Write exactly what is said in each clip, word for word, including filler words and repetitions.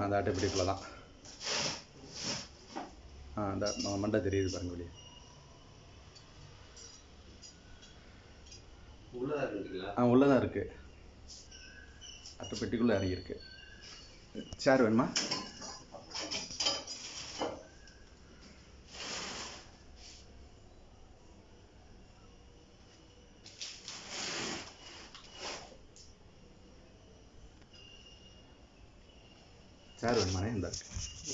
அந்த அட்டைப்பெட்டிக்குள்ளே தான். ஆ அந்த மண்டை தெரியுது பாருங்க வெளியே. ஆ உள்ளே தான் இருக்குது. அட்டைப்பெட்டிக்குள்ளே இறங்கியிருக்கு. சேர் வேணுமா? சேர் வேணுமானே? இந்த இருக்கு.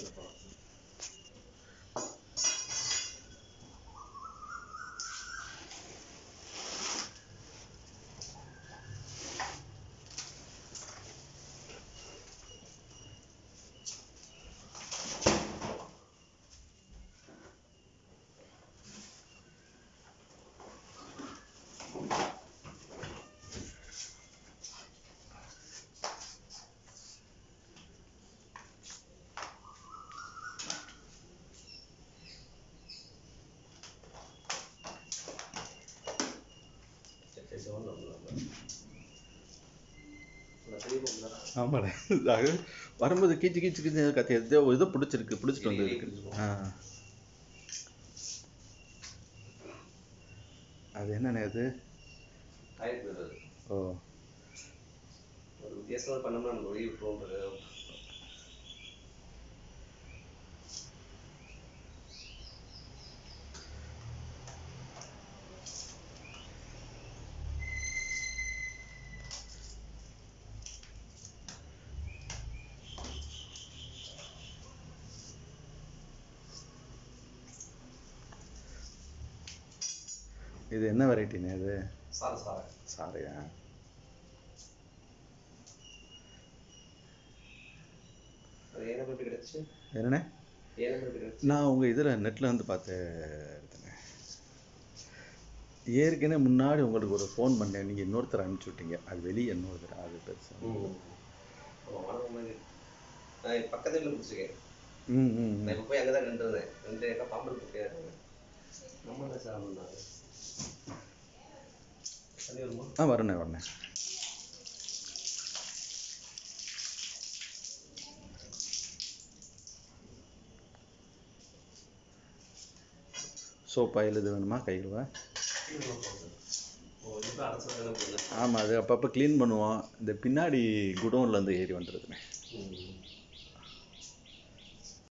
ஆமாண்ணே. அது வரும்போது கீச்சு கீச்சு கீச்சு கத்தி எதோ இதோ பிடிச்சிருக்கு, பிடிச்சிட்டு வந்து இருக்கு. ஆ அது என்னண்ணே அது? ஓ ஒரு வித்தியாசமாக பண்ணோம்னா நம்ம வெளியே விட்டுருவோம். இது என்ன வெரைட்டிண்ணே இது? சாரை சாரை சாரையா? அது ஏன் எப்படி கிடச்சி? என்னண்ணே? ஏன் எப்படி கிடச்சி? நான் உங்கள் இதில் நெட்டில் வந்து பார்த்து எடுத்தேண்ணே. ஏற்கனவே முன்னாடி உங்களுக்கு ஒரு ஃபோன் பண்ணேன், நீங்கள் இன்னொருத்தர் அனுப்பிச்சி விட்டீங்க. அது வெளியே இன்னொருத்தர். அது பெருசு. ம் நான் பக்கத்து வீட்டில் பிடிச்சிருக்கேன். ம் ம் நான் இப்போ போய் அங்கே தான் நின்றுருந்தேன். ரெண்டு ஏக்கா பாம்பன் போய் நம்ம என்ன சார் பண்ணாங்க? தண்ணி வருமா? ஆ வரண்ணே வரண்ணே. சோப் ஆயில் இது வேணுமா? கையில் ஆமாம், அது அப்பப்போ க்ளீன் பண்ணுவோம். இந்த பின்னாடி குடோன்லேருந்து ஏறி வந்துடுதுண்ணே.